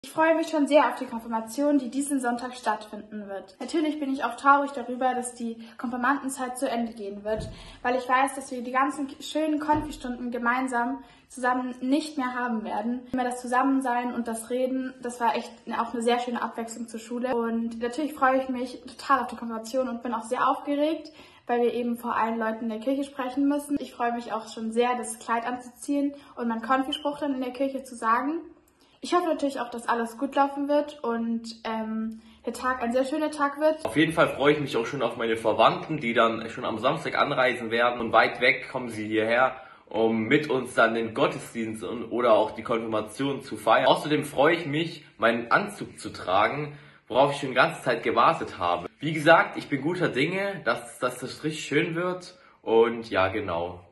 Ich freue mich schon sehr auf die Konfirmation, die diesen Sonntag stattfinden wird. Natürlich bin ich auch traurig darüber, dass die Konfirmandenzeit zu Ende gehen wird, weil ich weiß, dass wir die ganzen schönen Konfistunden gemeinsam zusammen nicht mehr haben werden. Immer das Zusammensein und das Reden, das war echt auch eine sehr schöne Abwechslung zur Schule. Und natürlich freue ich mich total auf die Konfirmation und bin auch sehr aufgeregt, weil wir eben vor allen Leuten in der Kirche sprechen müssen. Ich freue mich auch schon sehr, das Kleid anzuziehen und meinen Konfispruch dann in der Kirche zu sagen. Ich hoffe natürlich auch, dass alles gut laufen wird und der Tag ein sehr schöner Tag wird. Auf jeden Fall freue ich mich auch schon auf meine Verwandten, die dann schon am Samstag anreisen werden. Und weit weg kommen sie hierher, um mit uns dann den Gottesdienst oder auch die Konfirmation zu feiern. Außerdem freue ich mich, meinen Anzug zu tragen, worauf ich schon die ganze Zeit gewartet habe. Wie gesagt, ich bin guter Dinge, dass das richtig schön wird und ja, genau.